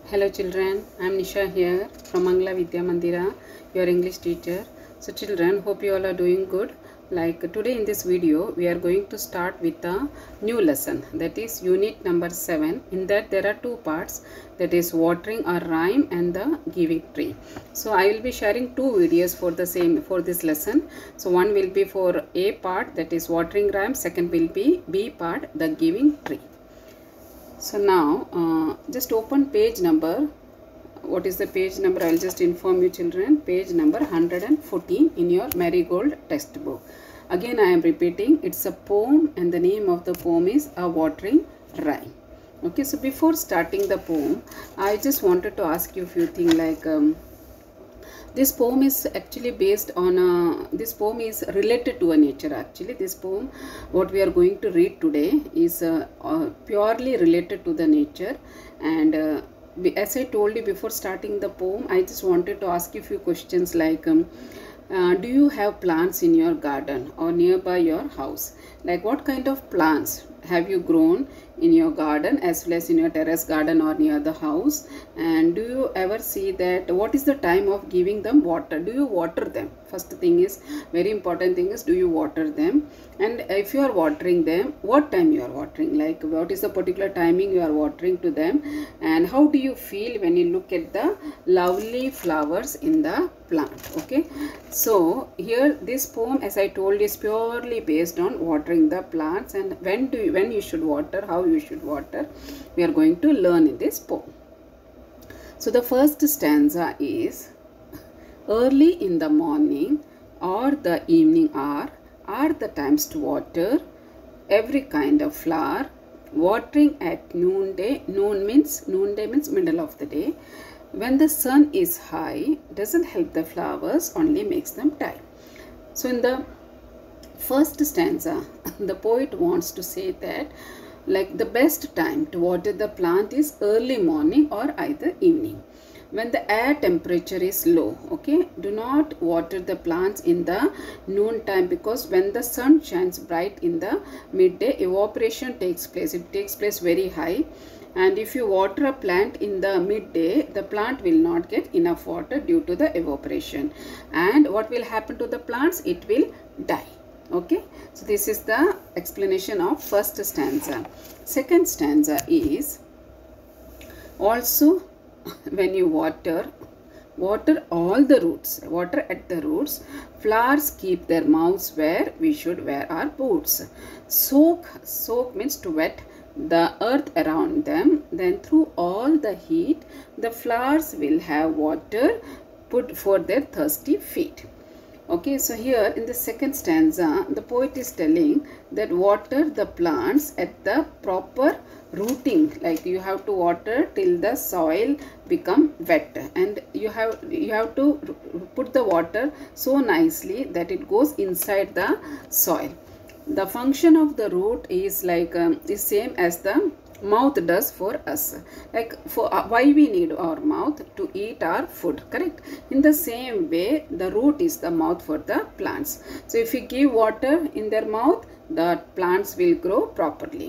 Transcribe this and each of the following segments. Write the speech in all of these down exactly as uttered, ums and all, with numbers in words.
Hello children, I am Nisha here from Mangla Vidya Mandira, your English teacher. So children, hope you all are doing good. Like today in this video, we are going to start with a new lesson, that is unit number seven. In that there are two parts, that is watering a rhyme and the giving tree. So I will be sharing two videos for the same for this lesson. So one will be for A part, that is watering rhyme. Second will be B part, the giving tree. So now uh, just open page number. What is the page number? I will just inform you children. Page number one hundred fourteen in your Marigold textbook. Again I am repeating, it's a poem and the name of the poem is A Watering Rhyme. Okay, so before starting the poem, I just wanted to ask you a few things like um, this poem is actually based on a, this poem is related to a nature actually. This poem, what we are going to read today, is uh, uh, purely related to the nature. And uh, as I told you before starting the poem, I just wanted to ask you a few questions like, um, uh, do you have plants in your garden or nearby your house? Like what kind of plants have you grown in your garden as well as in your terrace garden or near the house? And do you ever see that what is the time of giving them water? Do you water them? First thing is, very important thing is, do you water them? And if you are watering them, what time you are watering? Like what is the particular timing you are watering to them? And how do you feel when you look at the lovely flowers in the plant? Okay, so here this poem, as I told, is purely based on watering the plants and when do you, when you should water, how you should water, we are going to learn in this poem. So the first stanza is, early in the morning or the evening hour are the times to water every kind of flower. Watering at noonday, noon means, noonday means middle of the day, when the sun is high, doesn't help the flowers, only makes them die. So in the first stanza, the poet wants to say that like the best time to water the plant is early morning or either evening, when the air temperature is low. Okay, do not water the plants in the noon time, because when the sun shines bright in the midday, evaporation takes place. It takes place very high, and if you water a plant in the midday, the plant will not get enough water due to the evaporation, and what will happen to the plants? It will die. Okay, so this is the explanation of first stanza. Second stanza is, also when you water, water all the roots, water at the roots. Flowers keep their mouths where we should wear our boots. Soak, soak means to wet the earth around them, then through all the heat the flowers will have water put for their thirsty feet. Okay, so here in the second stanza, the poet is telling that water the plants at the proper rooting, like you have to water till the soil become wet, and you have you have to put the water so nicely that it goes inside the soil. The function of the root is like um, is same as the mouth does for us. Like for uh, why we need our mouth? To eat our food, correct? In the same way, the root is the mouth for the plants. So if you give water in their mouth, the plants will grow properly.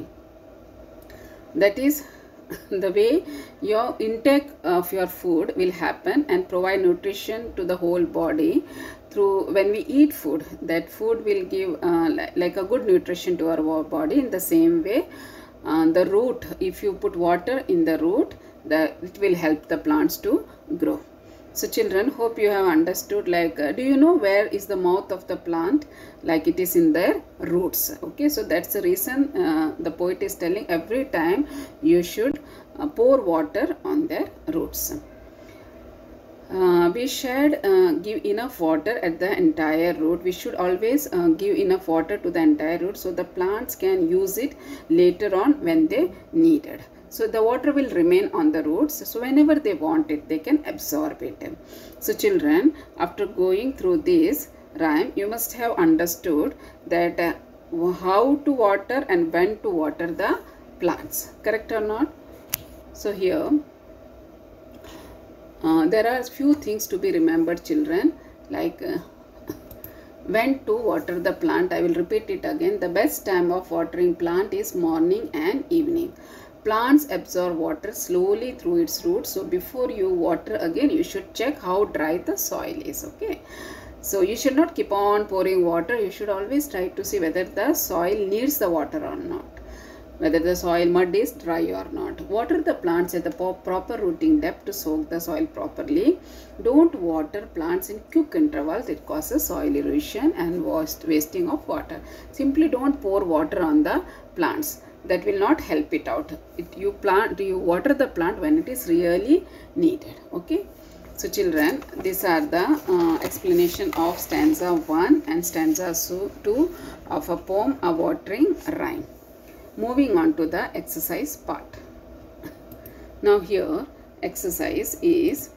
That is the way your intake of your food will happen and provide nutrition to the whole body. Through when we eat food, that food will give uh, like a good nutrition to our body. In the same way, Uh, the root, if you put water in the root, the, it will help the plants to grow. So children, hope you have understood, like uh, do you know where is the mouth of the plant? Like it is in their roots. Okay, so that's the reason uh, the poet is telling every time you should uh, pour water on their roots. Uh, we should uh, give enough water at the entire root. We should always uh, give enough water to the entire root so the plants can use it later on when they need it. So the water will remain on the roots, so whenever they want it, they can absorb it. So children, after going through this rhyme, you must have understood that uh, how to water and when to water the plants, correct or not? So here Uh, there are few things to be remembered children, like uh, when to water the plant. I will repeat it again. The best time of watering plant is morning and evening. plants absorb water slowly through its roots. So before you water again, you should check how dry the soil is. Okay. So you should not keep on pouring water. You should always try to see whether the soil needs the water or not, whether the soil mud is dry or not. Water the plants at the proper rooting depth to soak the soil properly. Don't water plants in quick intervals. It causes soil erosion and wasting of water. Simply don't pour water on the plants. That will not help it out. It, you plant, you water the plant when it is really needed. Okay. So children, these are the uh, explanation of stanza one and stanza two of a poem, A Watering Rhyme. Moving on to the exercise part. Now here exercise is,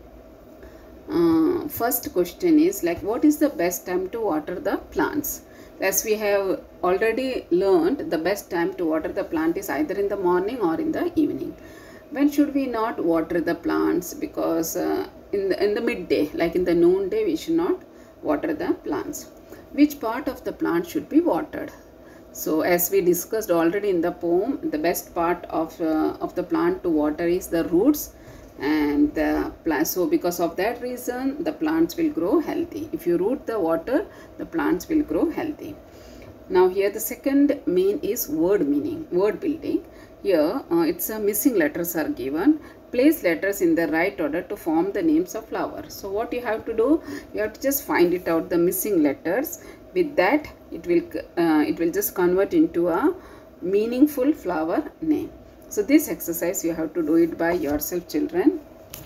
uh, first question is like, what is the best time to water the plants? As we have already learned, the best time to water the plant is either in the morning or in the evening. When should we not water the plants? Because uh, in, the, in the midday, like in the noonday, we should not water the plants. Which part of the plant should be watered? So as we discussed already in the poem, the best part of, uh, of the plant to water is the roots. And the plant, so because of that reason, the plants will grow healthy. If you root the water, the plants will grow healthy. Now here the second main is word meaning, word building. Here uh, it's a missing letters are given. Place letters in the right order to form the names of flowers. So what you have to do, you have to just find it out, the missing letters. With that, it will uh, it will just convert into a meaningful flower name. So this exercise you have to do it by yourself, children.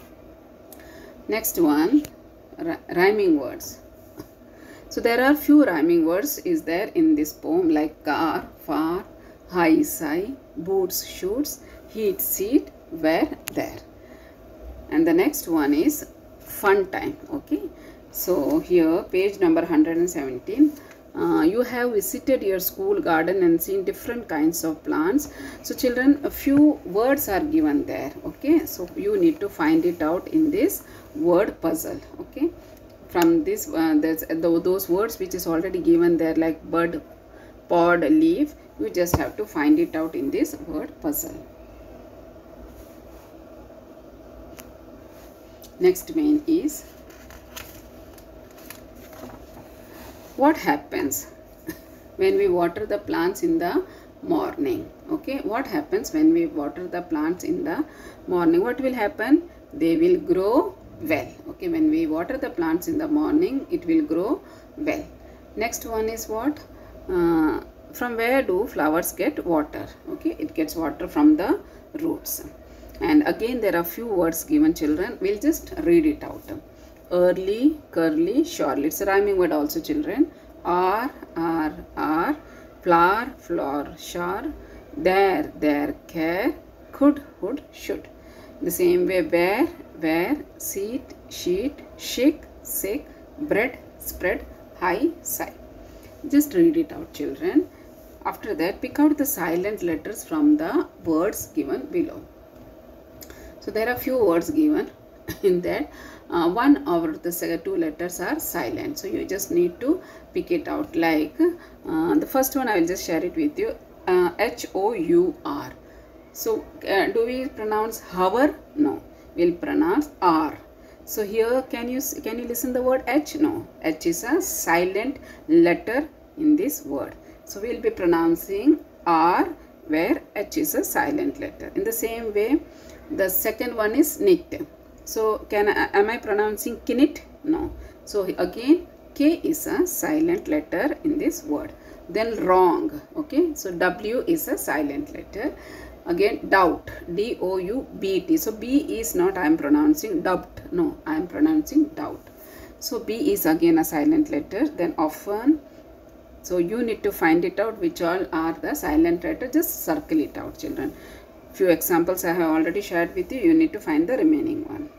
Next one, rhyming words. So there are few rhyming words is there in this poem, like car, far, high, sigh, boots, shoots, heat, seat, where, there. And the next one is fun time. Okay. So here page number one hundred seventeen. Uh, you have visited your school garden and seen different kinds of plants. So children, a few words are given there. Okay. So you need to find it out in this word puzzle. Okay. From this, uh, there's those words which is already given there, like bud, pod, leaf. You just have to find it out in this word puzzle. Next main is, what happens when we water the plants in the morning? Okay, what happens when we water the plants in the morning? What will happen? They will grow well. Okay, when we water the plants in the morning, it will grow well. Next one is what? Uh, from where do flowers get water? Okay, it gets water from the roots. And again there are few words given, children. We'll just read it out. Early, curly, surely. It's a rhyming word also, children. R, R, R. Flower, floor, shore. There, there, care. Could, hood, should. The same way, where, where, seat, sheet, shake, sick, bread, spread, high, sigh. Just read it out, children. After that, pick out the silent letters from the words given below. So there are few words given in that. Uh, one of the two letters are silent. So you just need to pick it out. Like uh, the first one, I will just share it with you. Uh, H O U R. So uh, do we pronounce hover? No. We'll pronounce R. So here, can you can you listen the word H? No. H is a silent letter in this word. So we'll be pronouncing R, where H is a silent letter. In the same way, the second one is knit. So can I, am I pronouncing knit? No. So again, K is a silent letter in this word. Then wrong. Okay. So W is a silent letter. Again, doubt. D O U B T. So B is not I am pronouncing doubt. No, I am pronouncing doubt. So B is again a silent letter. Then often. So you need to find it out which all are the silent letter. Just circle it out, children. Few examples I have already shared with you. You need to find the remaining one.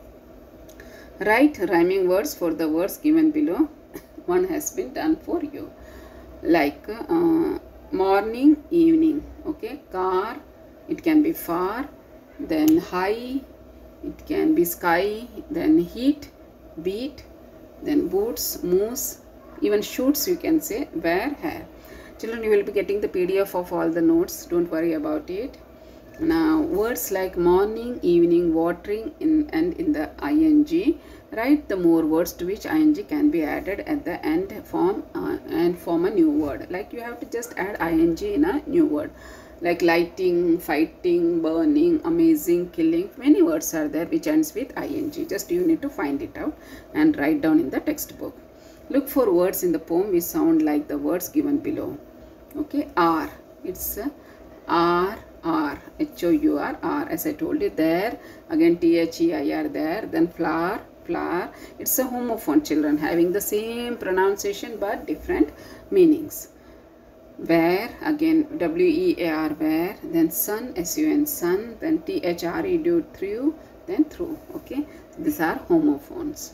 Write rhyming words for the words given below. One has been done for you. Like uh, morning, evening. Okay. Car, it can be far. Then high, it can be sky. Then heat, beat. Then boots, moose. Even shoots you can say. Where, hair. Children, you will be getting the P D F of all the notes. Don't worry about it. Now words like morning, evening, watering in and in the ing, write the more words to which ing can be added at the end form uh, and form a new word. Like you have to just add ing in a new word. Like lighting, fighting, burning, amazing, killing. Many words are there which ends with ing. Just you need to find it out and write down in the textbook. Look for words in the poem which sound like the words given below. Okay, R. It's uh, R, R, H O U R, R. As I told you there. Again T H E I R there. Then flower, flower. It's a homophone, children, having the same pronunciation but different meanings. Where, again W E A R, where. Then sun, S U N, sun. Then T H R E, do, through. Then through. Okay, these are homophones.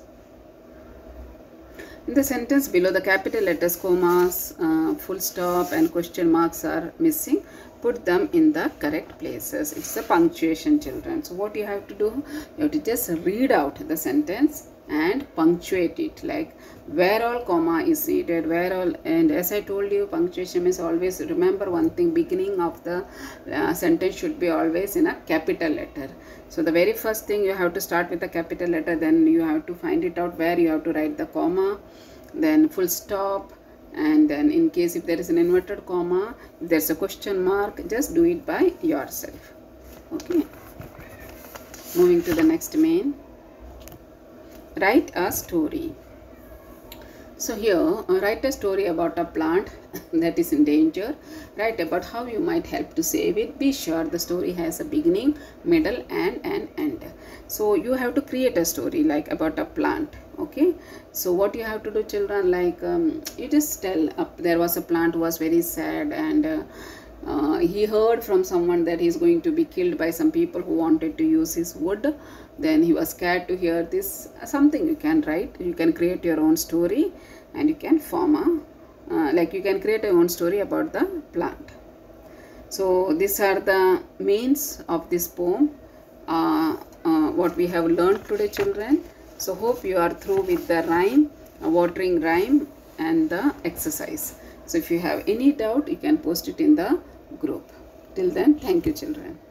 In the sentence below, the capital letters, commas, uh, full stop and question marks are missing. Put them in the correct places. It's the punctuation, children. So what you have to do, you have to just read out the sentence and punctuate it, like where all comma is needed, where all. And as I told you, punctuation is always, remember one thing, beginning of the uh, sentence should be always in a capital letter. So the very first thing, you have to start with a capital letter, then you have to find it out where you have to write the comma, then full stop, and then in case if there is an inverted comma, if there's a question mark, just do it by yourself. Okay, moving to the next main. Write a story. So here, uh, write a story about a plant that is in danger. Write about how you might help to save it. Be sure the story has a beginning, middle and an end. So you have to create a story like about a plant. Okay, so what you have to do, children, like um, you just tell uh, there was a plant who was very sad, and uh, uh, he heard from someone that he is going to be killed by some people who wanted to use his wood. Then he was scared to hear this. Something you can write. You can create your own story and you can form a uh, like you can create your own story about the plant. So these are the means of this poem, uh, uh, what we have learned today, children. So hope you are through with the rhyme, uh, watering rhyme and the exercise. So if you have any doubt, you can post it in the group. Till then, thank you, children.